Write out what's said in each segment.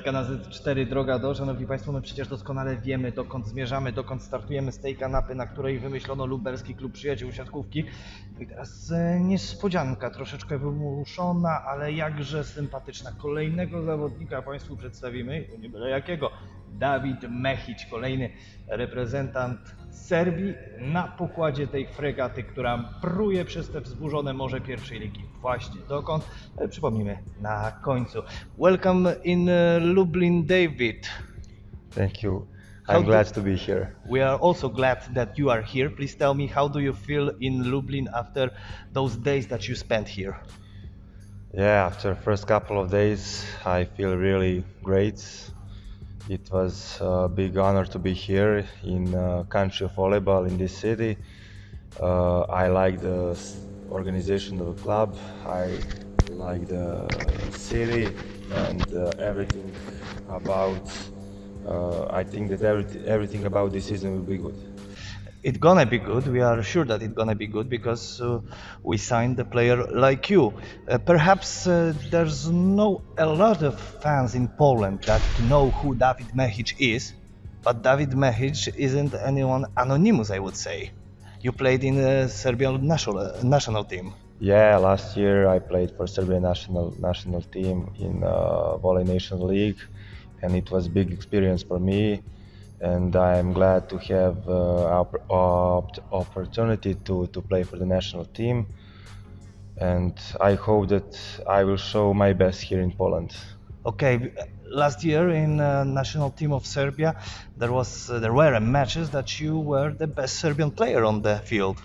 Siatka na Z4 droga do. Szanowni Państwo, my przecież doskonale wiemy, dokąd zmierzamy, dokąd startujemy z tej kanapy, na której wymyślono lubelski klub przyjaciół siatkówki. I teraz niespodzianka, troszeczkę wymuszona, ale jakże sympatyczna. Kolejnego zawodnika Państwu przedstawimy, nie byle jakiego. Dawid Mehić, kolejny reprezentant Serbii na pokładzie tej fregaty, która pruje przez te wzburzone morze pierwszej ligi. Właśnie dokąd? Przypomnijmy na końcu. Welcome in Lublin, David. Thank you. I'm glad to be here. We are also glad that you are here. Please tell me, how do you feel in Lublin after those days that you spent here? Yeah, after first couple of days, I feel really great. It was a big honor to be here in country of volleyball in this city. I like the organization of the club. I like the city and everything about. I think that everything about this season will be good. It's gonna be good. We are sure that it's gonna be good because we signed a player like you. Perhaps there's no a lot of fans in Poland that know who Dawid Mehić is, but Dawid Mehić isn't anyone anonymous, I would say. You played in the Serbian national team. Yeah, last year I played for Serbia national team in Volley National League, and it was a big experience for me. And I am glad to have opportunity to play for the national team, and I hope that I will show my best here in Poland. Okay, last year in national team of Serbia, there were matches that you were the best Serbian player on the field.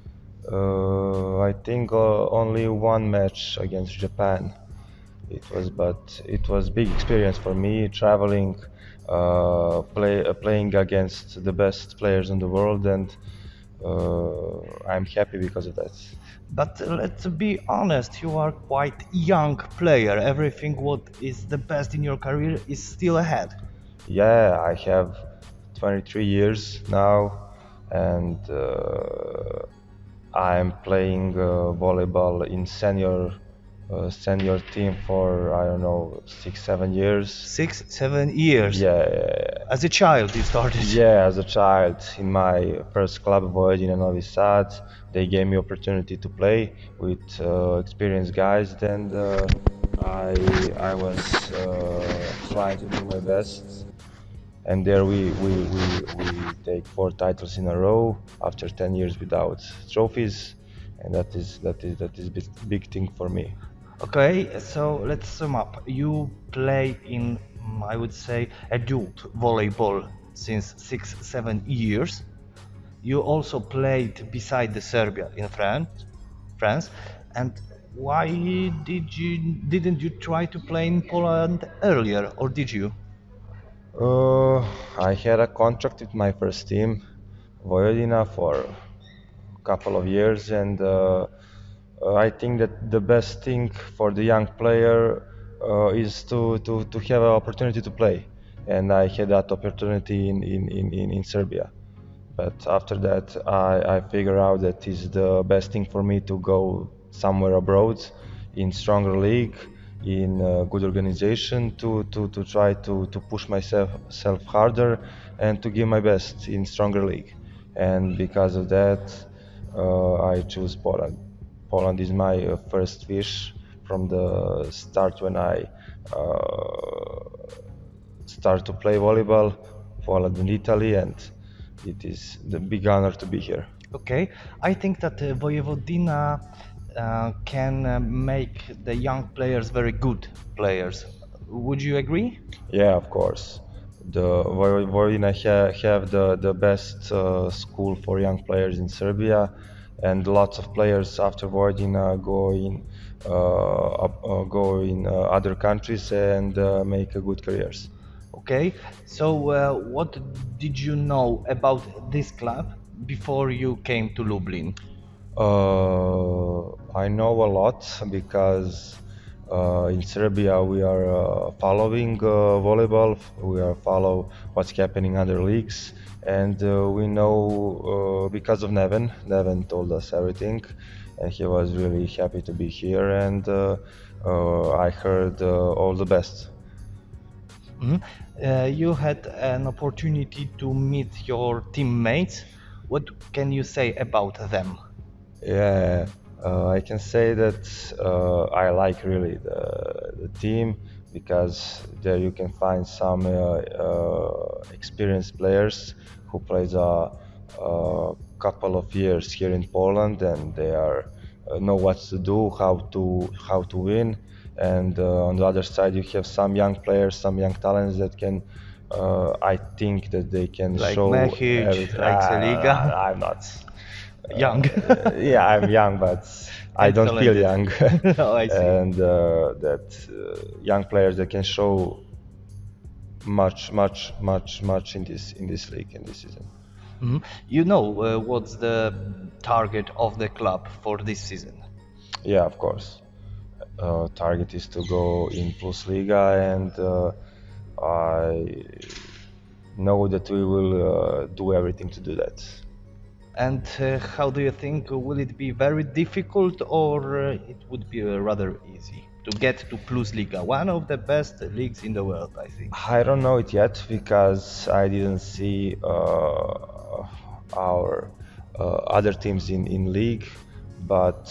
I think only one match against Japan. It was big experience for me traveling. Playing against the best players in the world, and I'm happy because of that. But let's be honest, you are quite young player. Everything what is the best in your career is still ahead. Yeah, I have 23 years now, and I'm playing volleyball in senior team for, I don't know, 6-7 years. 6-7 years? Yeah. As a child you started? Yeah, as a child in my first club, Vojvodina Novi Sad. They gave me opportunity to play with experienced guys. Then I was trying to do my best. And there we take 4 titles in a row after 10 years without trophies. And that is big thing for me. Okay, so let's sum up. You play in, I would say, adult volleyball since 6-7 years. You also played beside the Serbia in France. And why didn't you try to play in Poland earlier, or did you? I had a contract with my first team, Vojvodina, for a couple of years, and I think that the best thing for the young player is to have an opportunity to play, and I had that opportunity in Serbia. But after that, I figured out that is the best thing for me to go somewhere abroad, in stronger league, in a good organization, to try to push myself harder and to give my best in stronger league. And because of that, I choose Poland. Poland is my first wish from the start when I start to play volleyball. Poland in Italy, and it is the big honor to be here. Okay, I think that Vojvodina can make the young players very good players. Would you agree? Yeah, of course. The Vojvodina have the best school for young players in Serbia, and lots of players after Vojvodina go in other countries and make a good careers. Okay, so what did you know about this club before you came to Lublin? I know a lot because in Serbia we are following volleyball. We are follow what's happening in other leagues, and we know because of Neven. Neven told us everything, and he was really happy to be here. And I heard all the best. Mhm. You had an opportunity to meet your teammates. What can you say about them? Yeah, I can say that I like really the team because there you can find some experienced players who plays a couple of years here in Poland and they are know what to do, how to win. And on the other side, you have some young players, some young talents that can. I think that they can Like show Mehic, everything. like Seliga? I'm not. Young. Yeah, I'm young, but I And don't feel talented. young. Oh, I see. And that young players that can show much in this league in this season. Mhm. You know what's the target of the club for this season? Yeah, of course. Target is to go in Plus Liga, and I know that we will do everything to do that. And how do you think? Will it be very difficult or it would be rather easy to get to Plus Liga, one of the best leagues in the world, I think. I don't know it yet because I didn't see our other teams in league, but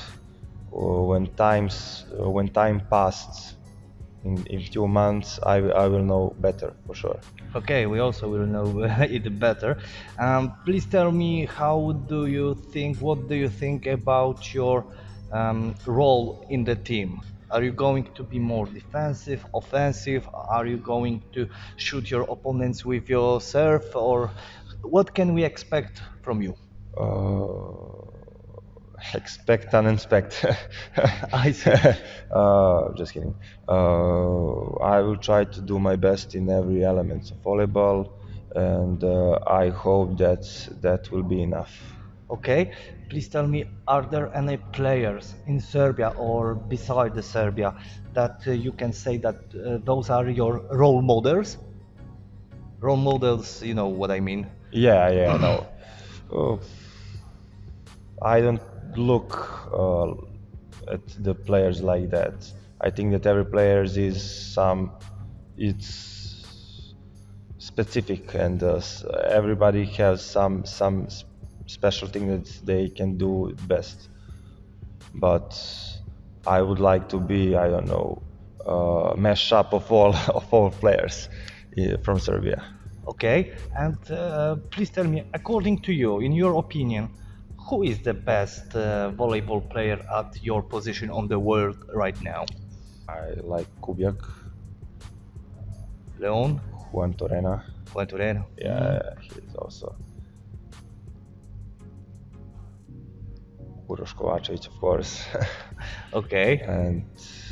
when time passed in few months, I will know better for sure. Okay, we also will know it better. Please tell me, what do you think about your role in the team? Are you going to be more defensive, offensive? Are you going to shoot your opponents with your serve? Or what can we expect from you? Uh, Expect and inspect. I see. Just kidding. I will try to do my best in every element of volleyball, and I hope that will be enough. Okay, please tell me, are there any players in Serbia or beside the Serbia that you can say that those are your role models? Role models, you know what I mean. Yeah, no. Uh, I don't look at the players like that. I think that every player is it's specific, and everybody has some special thing that they can do best. But I would like to be, I don't know, mash up of all of all players from Serbia. Okay, and please tell me, according to you, in your opinion, who is the best volleyball player at your position on the world right now? I like Kubiak, Leon? Juan Torena. Juan Toreno? Yeah, he's also Uroš Kovačević, of course, Okay. and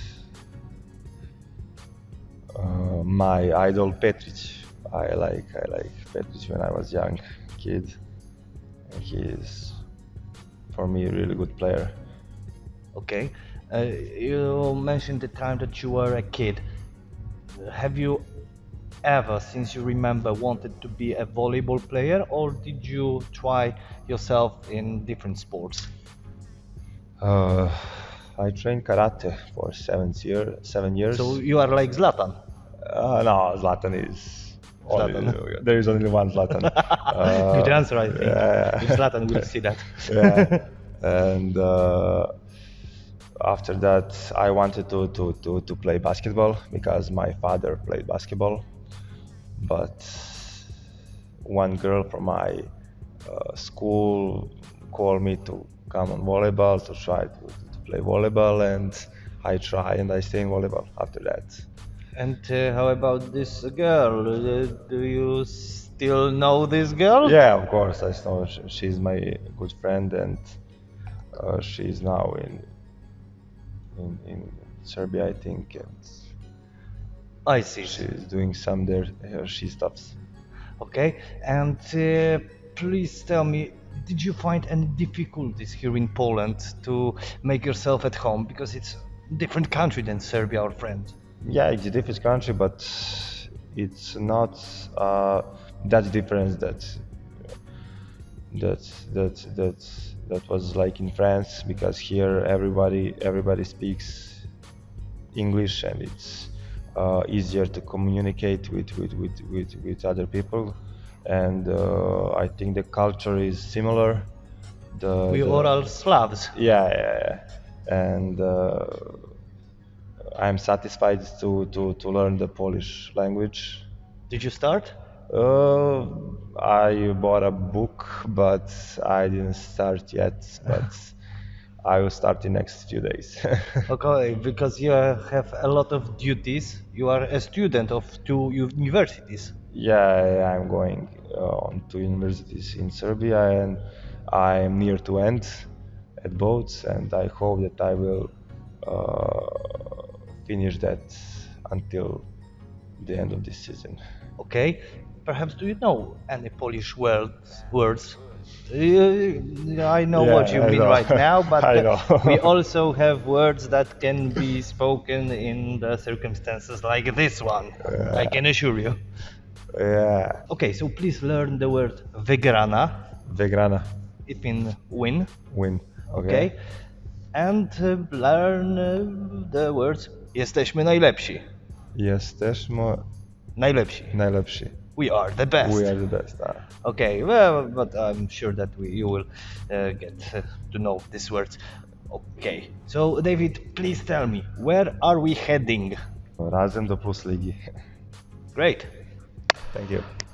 my idol Petric. I like Petric when I was young kid, and he is for me a really good player. Okay. You mentioned the time that you were a kid. Have you ever, since you remember, wanted to be a volleyball player, or did you try yourself in different sports? Uh, I trained karate for 7 years. So you are like Zlatan. No, Zlatan is Zlatan. there is only one Zlatan. Good answer, I think. Yeah. If Zlatan will see that. Yeah. And after that, I wanted to play basketball because my father played basketball. But one girl from my school called me to come on volleyball to try to play volleyball, and I try and I stay in volleyball after that. And how about this girl? Do you still know this girl? Yeah, of course, I know she's my good friend, and she's now in Serbia, I think, and I see. she's doing some there she stuffs. Okay, and please tell me, did you find any difficulties here in Poland to make yourself at home? Because it's a different country than Serbia, our friend. Yeah, it's a different country, but it's not that difference that was like in France, because here everybody speaks English, and it's easier to communicate with other people, and I think the culture is similar. We are all Slavs. Yeah. And I'm satisfied to learn the Polish language. Did you start? I bought a book, but I didn't start yet. But I will start in next few days. Okay, because you have a lot of duties. You are a student of two universities. Yeah, I'm going on to universities in Serbia, and I'm near to end at both, and I hope that I will finish that until the end of this season. Okay, perhaps do you know any Polish words? I know what Yeah, you I mean know. right now, but I know. we also have words that can be spoken in the circumstances like this one. I can assure you. Yeah, Okay, so please learn the word wygrana. Vegrana, It means win. win. Okay. And learn the words jesteśmy najlepsi. Jesteśmy Najlepsi. najlepsi. We are the best. We are the best. Okay, well, but I'm sure that you will get to know these words. Okay, so David, please tell me, where are we heading? Razem do Plus Ligi. Great. Thank you.